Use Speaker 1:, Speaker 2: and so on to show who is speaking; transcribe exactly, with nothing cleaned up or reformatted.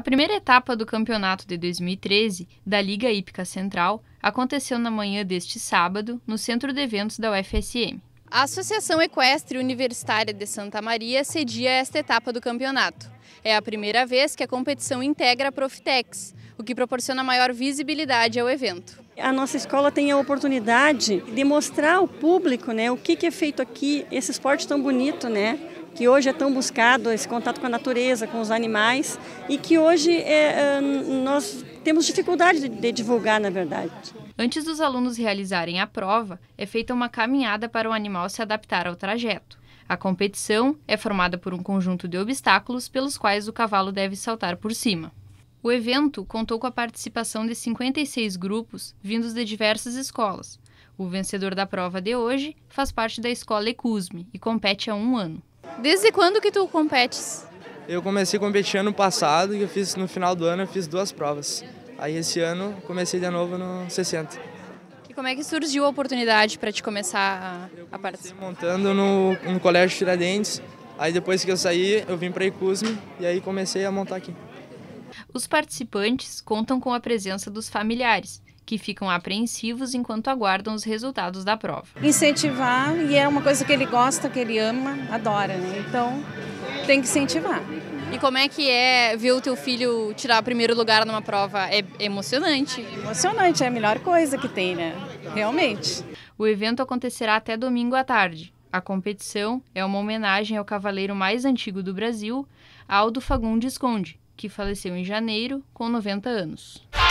Speaker 1: A primeira etapa do campeonato de dois mil e treze da Liga Hípica Central aconteceu na manhã deste sábado no Centro de Eventos da U F S M. A Associação Equestre Universitária de Santa Maria cedia esta etapa do campeonato. É a primeira vez que a competição integra a Profitex, o que proporciona maior visibilidade ao evento.
Speaker 2: A nossa escola tem a oportunidade de mostrar ao público, né, o que, que é feito aqui, esse esporte tão bonito, né, que hoje é tão buscado, esse contato com a natureza, com os animais, e que hoje é, nós temos dificuldade de, de divulgar, na verdade.
Speaker 1: Antes dos alunos realizarem a prova, é feita uma caminhada para o animal se adaptar ao trajeto. A competição é formada por um conjunto de obstáculos pelos quais o cavalo deve saltar por cima. O evento contou com a participação de cinquenta e seis grupos vindos de diversas escolas. O vencedor da prova de hoje faz parte da escola Ecusme e compete há um ano. Desde quando que tu competes?
Speaker 3: Eu comecei a competir ano passado e eu fiz no final do ano eu fiz duas provas. Aí esse ano comecei de novo no sessenta.
Speaker 1: E como é que surgiu a oportunidade para te começar a, a participar?
Speaker 3: Montando no, no Colégio Tiradentes. Aí depois que eu saí eu vim para Ecusme e aí comecei a montar aqui.
Speaker 1: Os participantes contam com a presença dos familiares, que ficam apreensivos enquanto aguardam os resultados da prova.
Speaker 4: Incentivar, e é uma coisa que ele gosta, que ele ama, adora, né? Então tem que incentivar.
Speaker 1: E como é que é ver o teu filho tirar o primeiro lugar numa prova? É emocionante?
Speaker 4: Emocionante, é a melhor coisa que tem, né? Realmente.
Speaker 1: O evento acontecerá até domingo à tarde. A competição é uma homenagem ao cavaleiro mais antigo do Brasil, Aldo Fagundes Conde, que faleceu em janeiro com noventa anos.